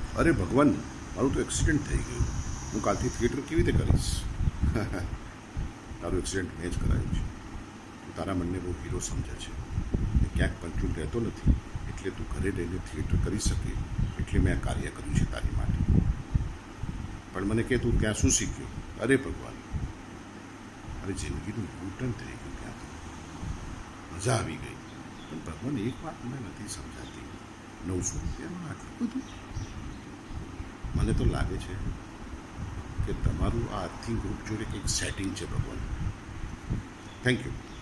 અરે ભગવાન, મારું તો એક્સિડન્ટ થઈ ગયું. હું કાલથી થિયેટર કેવી રીતે કરીશ? તારું એક્સિડન્ટ મેં જ કરાવ્યું છે. તું તારા મનને બહુ હીરો સમજે છે. ક્યાંક કંટ્રોલ રહેતો નથી, એટલે તું ઘરે રહીને થિયેટર કરી શકે એટલે મેં આ કાર્ય કર્યું છે તારી માટે. પણ મને કે તું ત્યાં શું શીખ્યો? અરે ભગવાન, મારી જિંદગીનું યુટર્ન થઈ ગયું. ત્યાં તો મજા આવી ગઈ. પણ ભગવાન, એક વાત મને નથી સમજાતી, 900 રૂપિયામાં આટલું બધું? મને તો લાગે છે કે તમારું આ અર્થિંગ ગ્રુપ જોડે કંઈક સેટિંગ છે ભગવાન. Thank you.